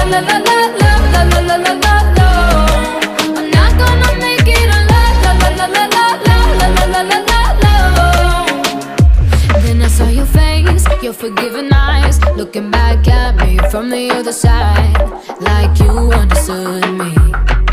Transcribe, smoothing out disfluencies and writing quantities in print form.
la la la la la la la la la la. I'm not gonna make it a la la la la la la la la la la la la. Then I saw your face, your forgiving eyes, looking back at me from the other side, like you understood me.